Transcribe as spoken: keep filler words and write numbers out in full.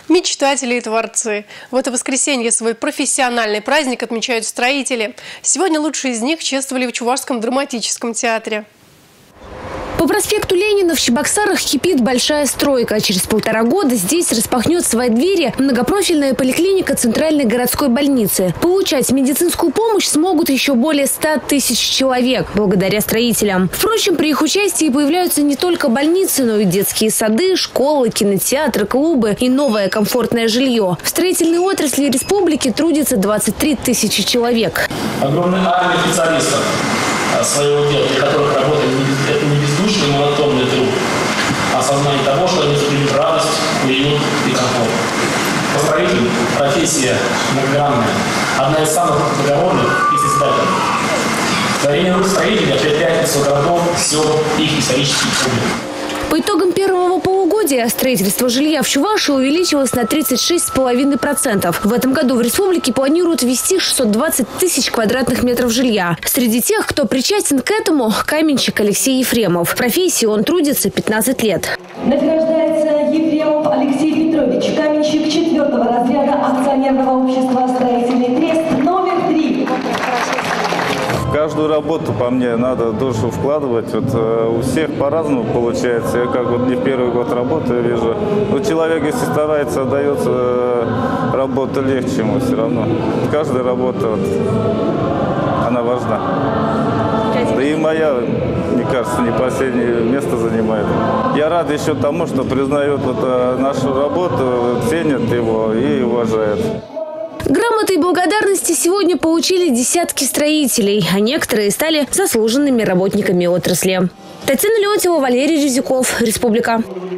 Мечтатели и творцы. В это воскресенье свой профессиональный праздник отмечают строители. Сегодня лучшие из них чествовали в Чувашском драматическом театре. По проспекту Ленина в Чебоксарах кипит большая стройка. Через полтора года здесь распахнет свои двери многопрофильная поликлиника Центральной городской больницы. Получать медицинскую помощь смогут еще более ста тысяч человек благодаря строителям. Впрочем, при их участии появляются не только больницы, но и детские сады, школы, кинотеатры, клубы и новое комфортное жилье. В строительной отрасли республики трудится двадцать три тысячи человек. Огромная армия специалистов своего дела, для которых работа это не бездушный монотонный труд, а осознание того, что они создают радость, уют и комфорт. Построитель – профессия многогранная, одна из самых договорных и созидательных. Творение рук строителей определяет свой городов, сел, их исторический публик. По итогам первого полугодия строительство жилья в Чувашии увеличилось на тридцать шесть целых пять десятых процента. В этом году в республике планируют ввести шестьсот двадцать тысяч квадратных метров жилья. Среди тех, кто причастен к этому, каменщик Алексей Ефремов. В профессии он трудится пятнадцать лет. Награждается Ефремов Алексей Петрович, каменщик четвертого разряда акционерного общества «Строительный трест» номер три. В каждую работу по мне надо душу вкладывать. Вот, э, у всех по-разному получается. Я как вот не первый год работаю, вижу. Но человек, если старается, отдается э, работа легче ему все равно. Каждая работа, вот, она важна. Да и моя, мне кажется, не последнее место занимает. Я рад еще тому, что признают вот, э, нашу работу, ценят его и уважают. Грамоты и благодарности сегодня получили десятки строителей, а некоторые стали заслуженными работниками отрасли. Татьяна Леонтьева, Валерий Резюков, Республика.